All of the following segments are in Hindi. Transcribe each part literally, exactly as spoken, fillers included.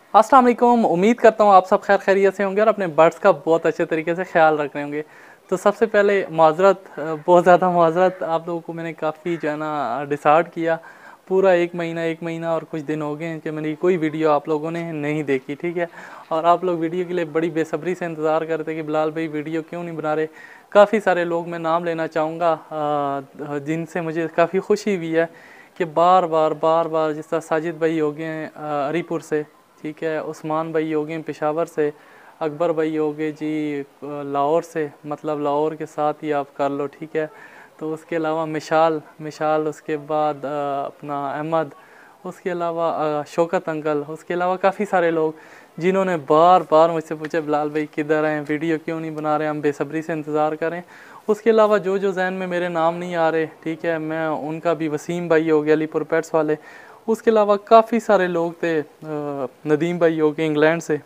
अस्सलाम वालेकुम। उम्मीद करता हूँ आप सब खैर खैरियत से होंगे और अपने बर्ड्स का बहुत अच्छे तरीके से ख्याल रख रहे होंगे। तो सबसे पहले माजरत, बहुत ज़्यादा माजरत, आप लोगों को मैंने काफ़ी जो है ना डिसार्ड किया। पूरा एक महीना एक महीना और कुछ दिन हो गए हैं कि मेरी कोई वीडियो आप लोगों ने नहीं देखी, ठीक है। और आप लोग वीडियो के लिए बड़ी बेसब्री से इंतज़ार करते कि बिलाल भाई वीडियो क्यों नहीं बना रहे। काफ़ी सारे लोग मैं नाम लेना चाहूँगा जिनसे मुझे काफ़ी खुशी हुई है कि बार बार बार बार जिस तरह साजिद भाई हो गए हैं अरीपुर से, ठीक है, उस्मान भाई हो गए पेशावर से, अकबर भाई हो गए जी लाहौर से, मतलब लाहौर के साथ ही आप कर लो, ठीक है। तो उसके अलावा मिशाल मिशाल उसके बाद अपना अहमद, उसके अलावा शौकत अंकल, उसके अलावा काफ़ी सारे लोग जिन्होंने बार बार मुझसे पूछा बिलाल भाई किधर हैं, वीडियो क्यों नहीं बना रहे, हम बेसब्री से इंतज़ार करें। उसके अलावा जो जो जहन में मेरे नाम नहीं आ रहे, ठीक है, मैं उनका भी, वसीम भाई हो गया अलीपुर पेट्स वाले, उसके अलावा काफ़ी सारे लोग थे, नदीम भाई हो गए इंग्लैंड से,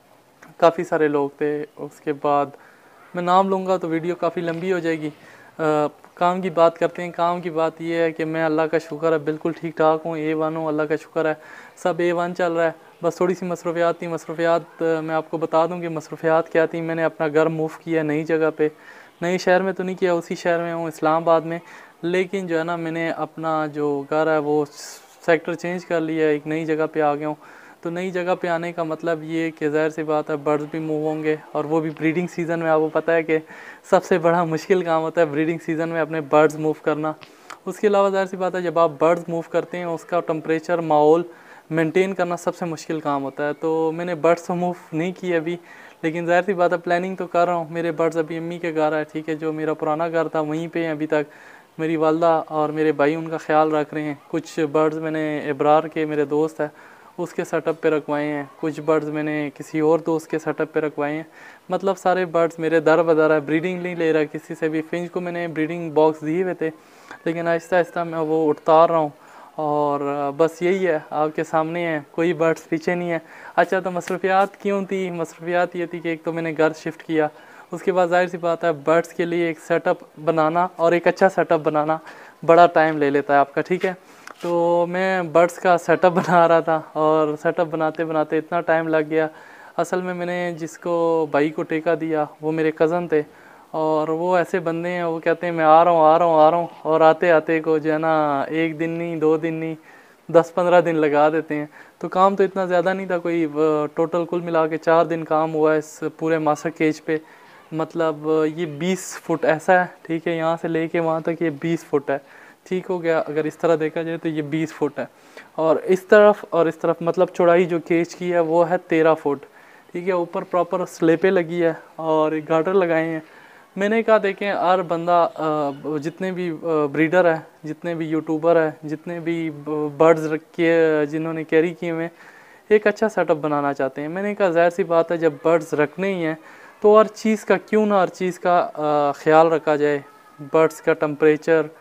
काफ़ी सारे लोग थे। उसके बाद मैं नाम लूँगा तो वीडियो काफ़ी लंबी हो जाएगी। आ, काम की बात करते हैं। काम की बात यह है कि मैं अल्लाह का शुक्र है बिल्कुल ठीक ठाक हूँ, ए वन हूँ, अल्लाह का शुक्र है, सब ए वन चल रहा है। बस थोड़ी सी मसरूफियात थी। मसरूफियात मैं आपको बता दूँ कि मसरूफियात क्या थी। मैंने अपना घर मूव किया नई जगह पे, नई शहर में तो नहीं किया, उसी शहर में हूँ इस्लामाबाद में, लेकिन जो है ना मैंने अपना जो घर है वो सेक्टर चेंज कर लिया, एक नई जगह पे आ गया हूँ। तो नई जगह पे आने का मतलब ये कि ज़ाहिर सी बात है बर्ड्स भी मूव होंगे, और वो भी ब्रीडिंग सीज़न में। आपको पता है कि सबसे बड़ा मुश्किल काम होता है ब्रीडिंग सीज़न में अपने बर्ड्स मूव करना। उसके अलावा ज़ाहिर सी बात है जब आप बर्ड्स मूव करते हैं उसका टेम्परेचर, माहौल मेंटेन करना सबसे मुश्किल काम होता है। तो मैंने बर्ड्स तो मूव नहीं किए अभी, लेकिन ज़ाहिर सी बात है प्लानिंग तो कर रहा हूँ। मेरे बर्ड्स अभी अम्मी के घर है, ठीक है, जो मेरा पुराना घर था वहीं पे अभी तक। मेरी वालदा और मेरे भाई उनका ख्याल रख रहे हैं। कुछ बर्ड्स मैंने इब्रार के, मेरे दोस्त है, उसके सेटअप पे रखवाए हैं। कुछ बर्ड्स मैंने किसी और दोस्त के सेटअप पे रखवाए हैं। मतलब सारे बर्ड्स मेरे दर बदर है, ब्रीडिंग नहीं ले रहा किसी से भी। फिंच को मैंने ब्रीडिंग बॉक्स दिए हुए थे, लेकिन आहिस्ता आहिस्ता मैं वो उतार रहा हूँ। और बस यही है, आपके सामने है, कोई बर्ड्स पीछे नहीं है। अच्छा, तो मसरूफियात क्यों थी? मसरूफियात ये थी कि एक तो मैंने घर शिफ्ट किया, उसके बाद जाहिर सी बात है बर्ड्स के लिए एक सेटअप बनाना, और एक अच्छा सेटअप बनाना बड़ा टाइम ले लेता है आपका, ठीक है। तो मैं बर्ड्स का सेटअप बना रहा था, और सेटअप बनाते बनाते इतना टाइम लग गया। असल में मैंने जिसको भाई को ठेका दिया वो मेरे कज़न थे, और वो ऐसे बंदे हैं, वो कहते हैं मैं आ रहा हूँ आ रहा हूँ आ रहा हूँ, और आते आते को जो है ना एक दिन नहीं, दो दिन नहीं, दस पंद्रह दिन लगा देते हैं। तो काम तो इतना ज़्यादा नहीं था, कोई टोटल कुल मिला के चार दिन काम हुआ इस पूरे मास्टर केज पे। मतलब ये बीस फुट ऐसा है, ठीक है, यहाँ से लेके वहाँ तक ये बीस फुट है, ठीक हो गया। अगर इस तरह देखा जाए तो ये बीस फुट है, और इस तरफ और इस तरफ मतलब चौड़ाई जो केज की है वो है तेरह फुट, ठीक है। ऊपर प्रॉपर स्लेपें लगी है और एक गार्डर लगाए हैं। मैंने कहा देखें हर बंदा, जितने भी ब्रीडर है, जितने भी यूट्यूबर है, जितने भी बर्ड्स रखे जिन्होंने कैरी किए हुए, एक अच्छा सेटअप बनाना चाहते हैं। मैंने कहा जाहिर सी बात है जब बर्ड्स रखने ही हैं तो हर चीज़ का क्यों ना हर चीज़ का ख्याल रखा जाए। बर्ड्स का टेम्परेचर,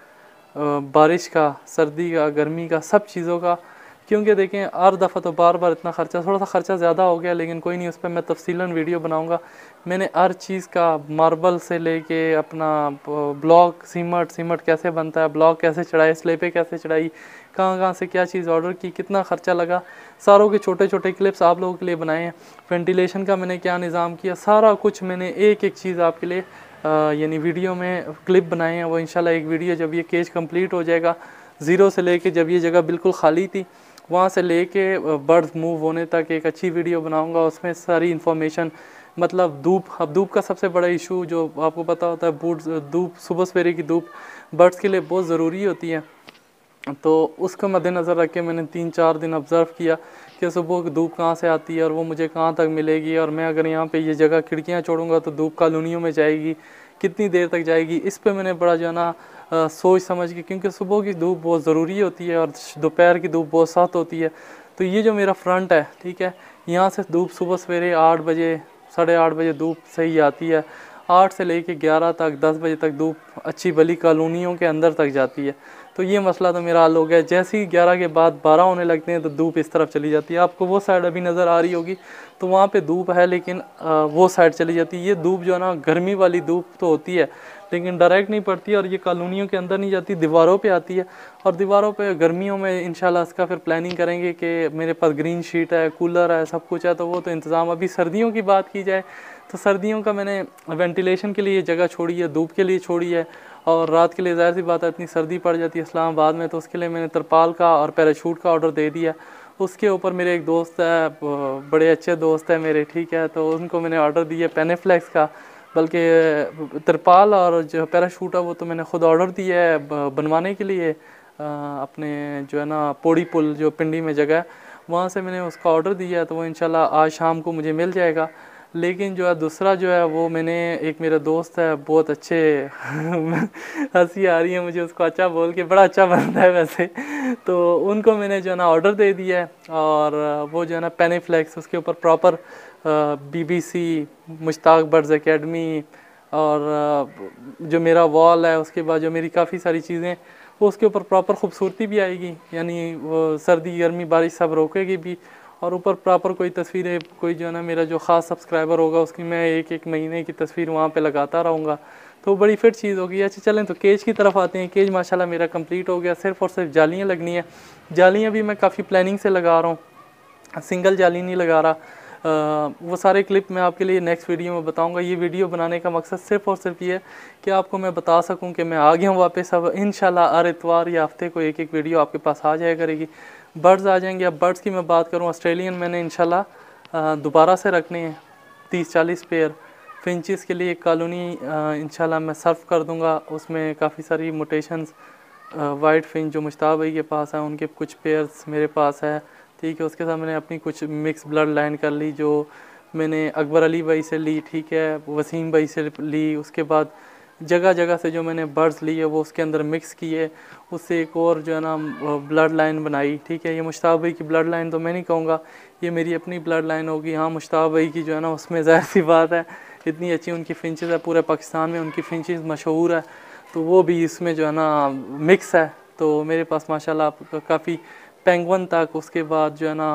बारिश का, सर्दी का, गर्मी का, सब चीज़ों का। क्योंकि देखें हर दफ़ा तो बार बार इतना ख़र्चा, थोड़ा सा ख़र्चा ज़्यादा हो गया, लेकिन कोई नहीं, उस पर मैं तफसीलन वीडियो बनाऊंगा। मैंने हर चीज़ का, मार्बल से लेके अपना ब्लॉक, सीमट सीमट कैसे बनता है, ब्लॉक कैसे चढ़ाए, स्लेपें कैसे चढ़ाई, कहाँ कहाँ से क्या चीज़ ऑर्डर की, कितना ख़र्चा लगा, सारों के छोटे छोटे क्लिप्स आप लोगों के लिए बनाए हैं। वेंटिलेशन का मैंने क्या निज़ाम किया, सारा कुछ मैंने एक एक चीज़ आपके लिए यानी वीडियो में क्लिप बनाए हैं। वो इंशाल्लाह एक वीडियो जब ये केज कंप्लीट हो जाएगा, ज़ीरो से लेके जब ये जगह बिल्कुल खाली थी वहाँ से लेके बर्ड्स मूव होने तक एक अच्छी वीडियो बनाऊंगा। उसमें सारी इन्फॉर्मेशन, मतलब धूप, अब धूप का सबसे बड़ा इशू जो आपको पता होता है, बूट धूप, सुबह सवेरे की धूप बर्ड्स के लिए बहुत ज़रूरी होती है। तो उसको मद्देनज़र रख के मैंने तीन चार दिन ऑब्ज़र्व किया कि सुबह की धूप कहाँ से आती है और वो मुझे कहाँ तक मिलेगी, और मैं अगर यहाँ पे ये जगह खिड़कियाँ छोड़ूंगा तो धूप कॉलोनियों में जाएगी, कितनी देर तक जाएगी। इस पे मैंने बड़ा जो है ना सोच समझ के, क्योंकि सुबह की धूप बहुत ज़रूरी होती है और दोपहर की धूप बहुत सख्त होती है। तो ये जो मेरा फ्रंट है, ठीक है, यहाँ से धूप सुबह सवेरे आठ बजे, साढ़े आठ बजे धूप सही आती है, आठ से लेके ग्यारह तक, दस बजे तक धूप अच्छी भली कॉलोनियों के अंदर तक जाती है। तो ये मसला तो मेरा हल हो गया। जैसे ही ग्यारह के बाद बारह होने लगते हैं तो धूप इस तरफ चली जाती है। आपको वो साइड अभी नज़र आ रही होगी, तो वहाँ पे धूप है, लेकिन वो साइड चली जाती है। ये धूप जो है ना गर्मी वाली धूप तो होती है, लेकिन डायरेक्ट नहीं पड़ती और ये कॉलोनियों के अंदर नहीं जाती, दीवारों पे आती है। और दीवारों पे गर्मियों में इंशाल्लाह इसका फिर प्लानिंग करेंगे कि मेरे पास ग्रीन शीट है, कूलर है, सब कुछ है, तो वो तो इंतज़ाम। अभी सर्दियों की बात की जाए तो सर्दियों का मैंने वेंटिलेशन के लिए जगह छोड़ी है, धूप के लिए छोड़ी है, और रात के लिए ज़ाहिर सी बात है इतनी सर्दी पड़ जाती है इस्लामाबाद में, तो उसके लिए मैंने तरपाल का और पैराशूट का ऑर्डर दे दिया। उसके ऊपर मेरे एक दोस्त है, बड़े अच्छे दोस्त है मेरे, ठीक है, तो उनको मैंने ऑर्डर दिया पेनेफ्लेक्स का। बल्कि तिरपाल और जो पैराशूट है वो तो मैंने ख़ुद ऑर्डर दिया है बनवाने के लिए, अपने जो है ना पौड़ी पुल जो पिंडी में जगह है वहाँ से मैंने उसका ऑर्डर दिया है, तो वो इंशाल्लाह आज शाम को मुझे मिल जाएगा। लेकिन जो है दूसरा जो है वो मैंने, एक मेरा दोस्त है बहुत अच्छे हंसी आ रही है मुझे उसको अच्छा बोल के, बड़ा अच्छा बनता है वैसे, तो उनको मैंने जो है ना ऑर्डर दे दिया है। और वो जो है ना पेनीफ्लेक्स, उसके ऊपर proper BBC, Mushtaq birds academy, और जो मेरा वॉल है उसके बाद जो मेरी काफ़ी सारी चीज़ें वो उसके ऊपर प्रॉपर खूबसूरती भी आएगी, यानी वो सर्दी गर्मी बारिश सब रोकेगी भी। और ऊपर प्रॉपर कोई तस्वीरें, कोई जो है ना मेरा जो ख़ास सब्सक्राइबर होगा उसकी मैं एक एक महीने की तस्वीर वहाँ पे लगाता रहूँगा, तो बड़ी फिट चीज़ होगी। अच्छा चलें तो केज की तरफ आते हैं। केज माशाल्लाह मेरा कंप्लीट हो गया, सिर्फ़ और सिर्फ जालियाँ लगनी है। जालियाँ भी मैं काफ़ी प्लानिंग से लगा रहा हूँ, सिंगल जाली नहीं लगा रहा। आ, वो सारे क्लिप मैं आपके लिए नेक्स्ट वीडियो में बताऊंगा। ये वीडियो बनाने का मकसद सिर्फ़ और सिर्फ ये है कि आपको मैं बता सकूं कि मैं आ गया हूँ वापस। अब इंशाल्लाह हर इतवार या हफ्ते को एक एक वीडियो आपके पास आ जाया करेगी। बर्ड्स आ जाएंगे। अब बर्ड्स की मैं बात करूँ, ऑस्ट्रेलियन मैंने इंशाल्लाह दोबारा से रखने हैं तीस चालीस पेयर। फिंचेस के लिए एक कॉलोनी इंशाल्लाह मैं सर्व कर दूँगा, उसमें काफ़ी सारी मोटेशंस, वाइट फिंच जो मुश्ताक भाई के पास है उनके कुछ पेयर्स मेरे पास है, ठीक है। उसके साथ मैंने अपनी कुछ मिक्स ब्लड लाइन कर ली जो मैंने अकबर अली भाई से ली, ठीक है, वसीम भाई से ली। उसके बाद जगह जगह से जो मैंने बर्ड्स लिए वो उसके अंदर मिक्स किए, उससे एक और जो है ना ब्लड लाइन बनाई, ठीक है। ये मुश्ताक भाई की ब्लड लाइन तो मैं नहीं कहूँगा, ये मेरी अपनी ब्लड लाइन होगी। हाँ, मुश्ताक भाई की जो है ना उसमें ज़ाहिर सी बात है इतनी अच्छी उनकी फिंचेस है, पूरे पाकिस्तान में उनकी फिंचेस मशहूर है, तो वो भी इसमें जो है ना मिक्स है। तो मेरे पास माशाल्लाह काफ़ी पेंगुइन तक, उसके बाद जो है ना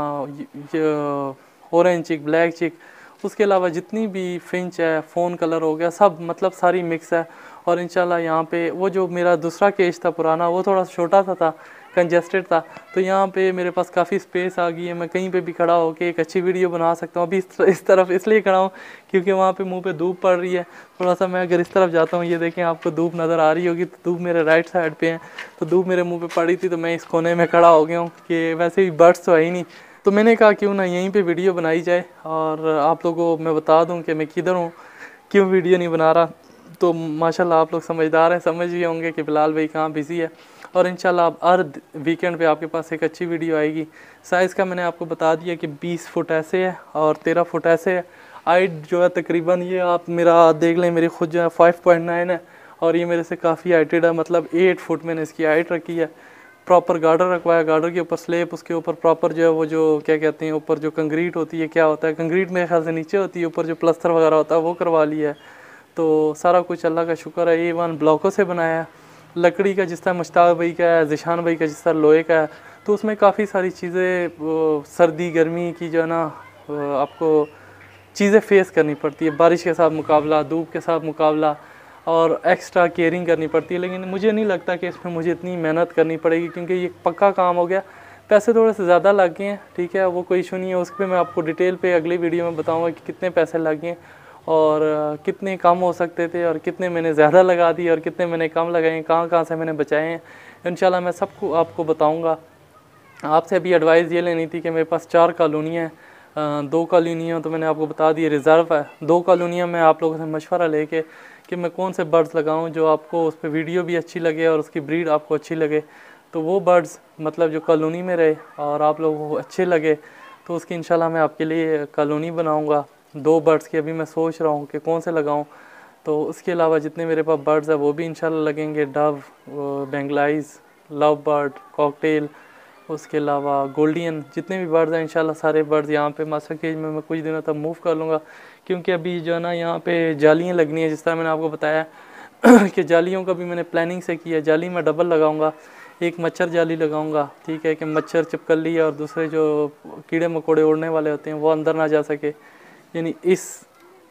ऑरेंज चिक, ब्लैक चिक, उसके अलावा जितनी भी फिंच है, फ़ोन कलर हो गया, सब मतलब सारी मिक्स है। और इंशाल्लाह यहाँ पे वो जो मेरा दूसरा केज था पुराना, वो थोड़ा छोटा सा था, कंजेस्टेड था, तो यहाँ पे मेरे पास काफ़ी स्पेस आ गई है, मैं कहीं पे भी खड़ा होकर एक अच्छी वीडियो बना सकता हूँ। अभी इस, इस तरफ इसलिए खड़ा हूँ क्योंकि वहाँ पे मुंह पे धूप पड़ रही है थोड़ा सा। मैं अगर इस तरफ जाता हूँ, ये देखें आपको धूप नज़र आ रही होगी, तो धूप मेरे राइट साइड पे है, तो धूप मेरे मुँह पे पड़ी थी, तो मैं इस कोने में खड़ा हो गया हूँ कि वैसे भी बर्ड्स तो है ही नहीं, तो मैंने कहा क्यों ना यहीं पर वीडियो बनाई जाए और आप लोगों को मैं बता दूँ कि मैं किधर हूँ, क्यों वीडियो नहीं बना रहा। तो माशाल्लाह आप लोग समझदार हैं, समझ भी होंगे कि बिलाल भाई कहाँ बिज़ी है। और इंशाल्लाह अब हर वीकेंड पे आपके पास एक अच्छी वीडियो आएगी। साइज़ का मैंने आपको बता दिया कि बीस फुट ऐसे है और तेरह फुट ऐसे है। हाइट जो है तकरीबन ये आप मेरा देख लें, मेरी खुद जो है फाइव पॉइंट नाइन है और ये मेरे से काफ़ी हाइटेड है, मतलब एट फुट मैंने इसकी हाइट रखी है। प्रॉपर गार्डर रखवाया, गार्डर के ऊपर स्लेब, उसके ऊपर प्रॉपर जो है वो जो क्या कहते हैं ऊपर जो कंक्रीट होती है, क्या होता है कंक्रीट मेरे ख्याल से नीचे होती है, ऊपर जो प्लस्तर वगैरह होता है वो करवा लिया है। तो सारा कुछ अल्लाह का शुक्र है। ए वन ब्लॉकों से बनाया है, लकड़ी का जिस तरह मुश्ताक भाई का है, ज़िशान भाई का जिस तरह लोहे का है, तो उसमें काफ़ी सारी चीज़ें सर्दी गर्मी की जो है ना आपको चीज़ें फेस करनी पड़ती है, बारिश के साथ मुकाबला, धूप के साथ मुकाबला और एक्स्ट्रा केयरिंग करनी पड़ती है। लेकिन मुझे नहीं लगता कि इसमें मुझे इतनी मेहनत करनी पड़ेगी क्योंकि ये पक्का काम हो गया। पैसे थोड़े से ज़्यादा लग गए हैं, ठीक है, वो कोई इशू नहीं है, उस पर मैं आपको डिटेल पे अगली वीडियो में बताऊँगा कि कितने पैसे लग गए और कितने कम हो सकते थे और कितने मैंने ज़्यादा लगा दिए और कितने मैंने कम लगाए, कहाँ कहाँ से मैंने बचाए हैं। इंशाल्लाह मैं सबको आपको बताऊंगा। आपसे अभी एडवाइस ये लेनी थी कि मेरे पास चार कॉलोनियाँ हैं, दो कॉलोनियाँ तो मैंने आपको बता दी रिज़र्व है, दो कॉलोनियाँ मैं आप लोगों से मशवरा लेके कि मैं कौन से बर्ड्स लगाऊँ जो आपको उस पर वीडियो भी अच्छी लगे और उसकी ब्रीड आपको अच्छी लगे, तो वो बर्ड्स मतलब जो कॉलोनी में रहे और आप लोगों को अच्छे लगे, तो उसकी इंशाल्लाह मैं आपके लिए कॉलोनी बनाऊँगा। दो बर्ड्स की अभी मैं सोच रहा हूँ कि कौन से लगाऊं। तो उसके अलावा जितने मेरे पास बर्ड्स है वो भी इंशाल्लाह लगेंगे, dove, Bengalese, love bird, cockatiel, उसके अलावा गोल्डियन, जितने भी बर्ड्स हैं इंशाल्लाह सारे बर्ड्स यहाँ पे मास्टर केज में मैं कुछ दिनों तक मूव कर लूँगा क्योंकि अभी जो है ना यहाँ पे जालियाँ लगनी है, जिस तरह मैंने आपको बताया कि जालियों का भी मैंने प्लानिंग से किया। जाली मैं डबल लगाऊँगा, एक मच्छर जाली लगाऊंगा, ठीक है, कि मच्छर चिपकली और दूसरे जो कीड़े मकोड़े उड़ने वाले होते हैं वो अंदर ना जा सके, यानी इस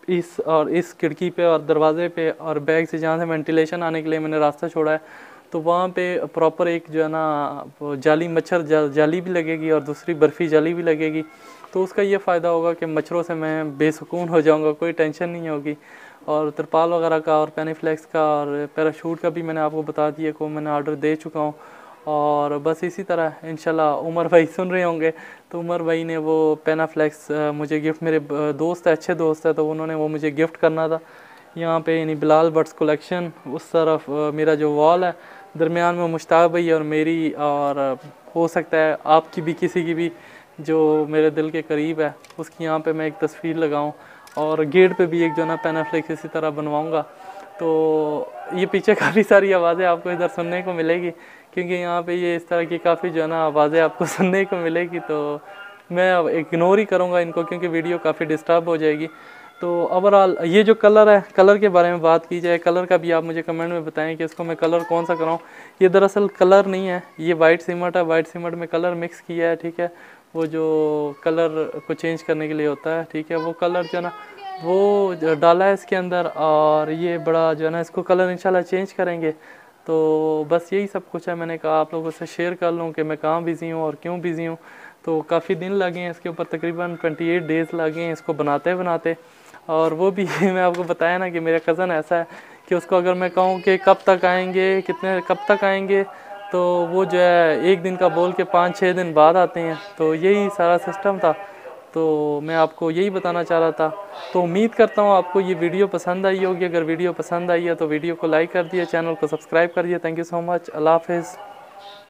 इस और इस खिड़की पे और दरवाजे पे और बैग से जहाँ से वेंटिलेशन आने के लिए मैंने रास्ता छोड़ा है, तो वहाँ पे प्रॉपर एक जो है ना वो जाली मच्छर जा, जाली भी लगेगी और दूसरी बर्फ़ी जाली भी लगेगी। तो उसका ये फ़ायदा होगा कि मच्छरों से मैं बेसुकून हो जाऊँगा, कोई टेंशन नहीं होगी। और तिरपाल वगैरह का और पेनीफ्लेक्स का और पैराशूट का भी मैंने आपको बता दिया को मैंने ऑर्डर दे चुका हूँ। और बस इसी तरह इंशाल्लाह उमर भाई सुन रहे होंगे, तो उमर भाई ने वो पेनाफ्लेक्स मुझे गिफ्ट, मेरे दोस्त है, अच्छे दोस्त है, तो उन्होंने वो मुझे गिफ्ट करना था। यहाँ पे यानी बिलाल बट्स कलेक्शन, उस तरफ मेरा जो वॉल है दरमियान में मुश्ताक भाई और मेरी, और हो सकता है आपकी भी, किसी की भी जो मेरे दिल के करीब है उसकी यहाँ पे मैं एक तस्वीर लगाऊं। और गेट पे भी एक जो ना पेनाफ्लेक्स इसी तरह बनवाऊंगा। तो ये पीछे काफ़ी सारी आवाज़ें आपको इधर सुनने को मिलेगी, क्योंकि यहाँ पे ये इस तरह की काफ़ी जो है ना आवाज़ें आपको सुनने को मिलेगी। तो मैं अब इग्नोर ही करूँगा इनको, क्योंकि वीडियो काफ़ी डिस्टर्ब हो जाएगी। तो ओवरऑल ये जो कलर है, कलर के बारे में बात की जाए, कलर का भी आप मुझे कमेंट में बताएं कि इसको मैं कलर कौन सा कराऊं। ये दरअसल कलर नहीं है, ये वाइट सीमेंट है, वाइट सीमेंट में कलर मिक्स किया है, ठीक है। वो जो कलर को चेंज करने के लिए होता है, ठीक है, वो कलर जो है ना वो डाला है इसके अंदर। और ये बड़ा जो है ना इसको कलर इंशाल्लाह चेंज करेंगे। तो बस यही सब कुछ है, मैंने कहा आप लोगों से शेयर कर लूँ कि मैं कहाँ बिज़ी हूँ और क्यों बिज़ी हूँ। तो काफ़ी दिन लगे हैं इसके ऊपर, तकरीबन अट्ठाईस डेज़ लगे हैं इसको बनाते बनाते। और वो भी मैं आपको बताया ना कि मेरा कज़न ऐसा है कि उसको अगर मैं कहूँ कि कब तक आएंगे, कितने कब तक आएंगे, तो वो जो है एक दिन का बोल के पाँच छः दिन बाद आते हैं। तो यही सारा सिस्टम था, तो मैं आपको यही बताना चाह रहा था। तो उम्मीद करता हूँ आपको ये वीडियो पसंद आई होगी। अगर वीडियो पसंद आई है तो वीडियो को लाइक कर दिए, चैनल को सब्सक्राइब कर दिए। Thank you so much. अल्लाह हाफ़िज़।